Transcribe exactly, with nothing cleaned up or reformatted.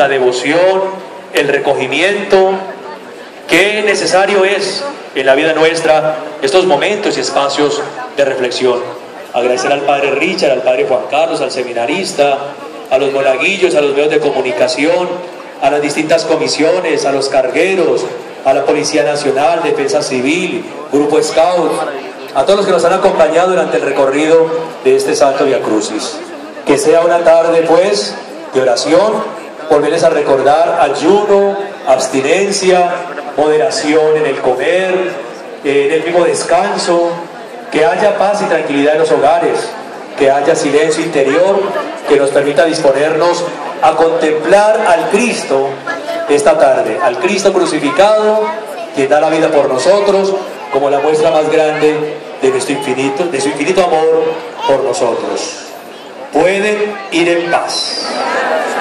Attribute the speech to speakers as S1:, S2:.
S1: la devoción, el recogimiento, qué necesario es en la vida nuestra estos momentos y espacios de reflexión. Agradecer al padre Richard, al padre Juan Carlos, al seminarista, a los monaguillos, a los medios de comunicación, a las distintas comisiones, a los cargueros, a la Policía Nacional, Defensa Civil, Grupo Scout, a todos los que nos han acompañado durante el recorrido de este Santo Via Crucis. Que sea una tarde, pues, de oración, volverles a recordar ayuno, abstinencia, moderación en el comer, en el mismo descanso, que haya paz y tranquilidad en los hogares, que haya silencio interior, que nos permita disponernos a contemplar al Cristo esta tarde, al Cristo crucificado, quien da la vida por nosotros, como la muestra más grande de nuestro infinito, de su infinito amor por nosotros. Pueden ir en paz.